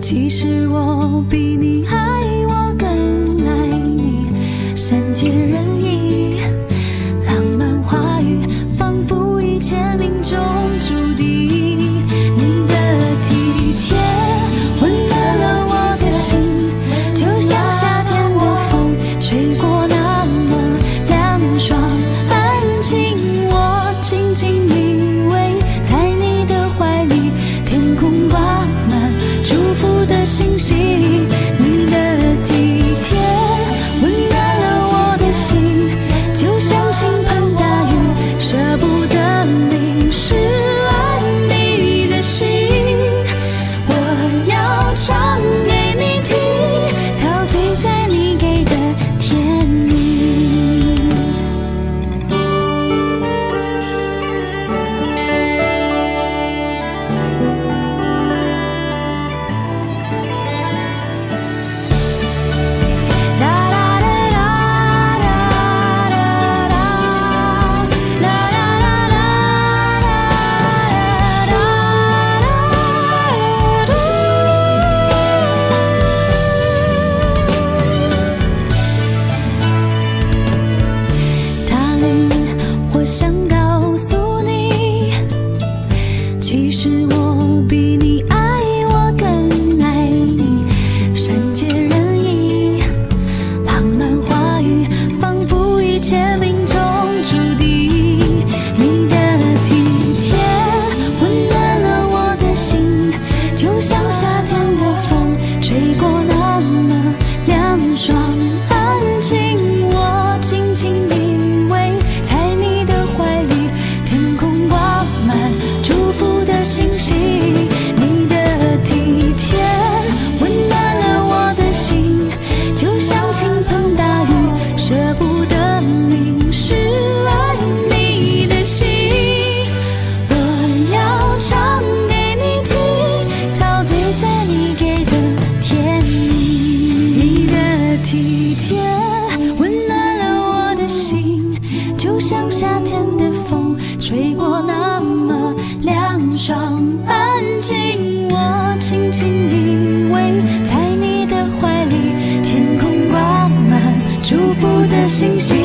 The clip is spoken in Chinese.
其实我比你爱我更爱你，善解人意，浪漫话语，仿佛一切命中注定。你的体贴温暖了我的心，就像夏天的风吹过那么凉爽安静。我紧紧依偎在你的怀里，天空挂满祝福的星星。你的体贴温暖了我的心，就像倾盆大雨，舍不得淋湿爱你的心。我要唱给你听，陶醉在你给的甜蜜。我想告诉你，其实我比你爱我更爱你，善解人意，浪漫话语，仿佛一切命中注定。你的体贴温暖了我的心，就像夏天的风吹过那么凉爽安静。我紧紧依偎在你的怀里，天空挂满祝福的星星。你的体贴温暖了我的心，就像倾盆大雨，舍不得淋湿爱你的心。我要唱给你听，陶醉在你给的甜蜜。你的体贴温暖了我的心，就像夏天的风吹过那么凉爽安静。我轻轻依偎在你的怀里，天空挂满祝福的星星。